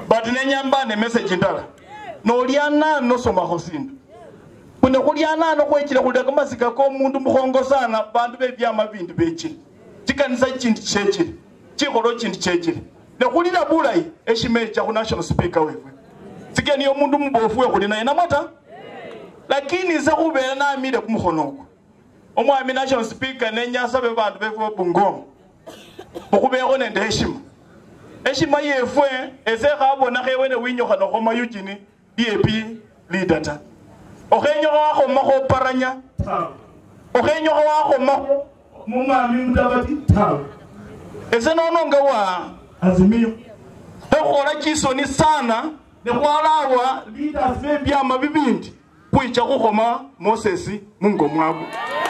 but nenyamba ne message ndala no lyana no soma khosindu kune kulyana no kwechile kulya kamasika ko mundu mukhongo sana bandu bebyama bindu bechi chikanisa chintu chechile chikholo chintu chechile ne kulira bulayi eshimecha ku national speaker wewe sikeni yo mundu mubofu we kulina ina mata lakini za kubera na amire kumukhonoko omwami national speaker nenyasa be bandu befo bungomo okubeko nende heshima yefwe ese khabona khewene winyokhana khoma yujini DAP leader ta okhenyoka wakhoma khoparanya okhenyoka wakhoma mumami mudabati tawe ese nononga wa azimio ekhola chisoni sana nekhwalawa leaders bebyama bibindi kwicha kukhoma Moses mungo mwabo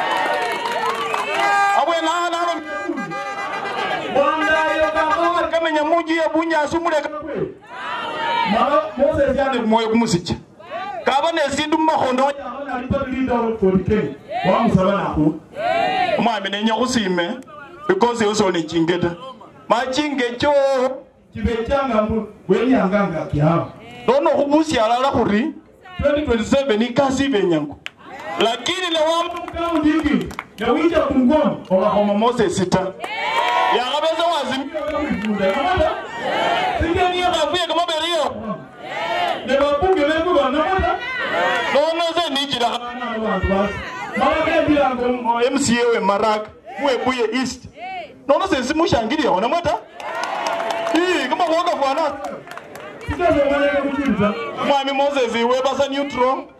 abwena nalo wanda yoka kamenya muji ya bunyasi muleka kwe mama Moses yane kumoyo kumusija kabane sindu makhondo yakona leader for the king wa musabana ko mwami nenya kusime because yoso ni chingeta machinge cho kibechanga mu wenyanganga kyabo dono kubusi alala kuri 2027 ni kasi benyango lakini le wa mkao ndingi na wija kungono kwa Moses sita ya kabeza wazimia kufunda namata singeni akafuye kama berio ne bapunge leko banamata dono ze nijira kana abantu basi mara bila ngo MCA we Marak Webuye East dono ze simushangiri yona mata kama kuoga bwana mwami Moses we basa neutral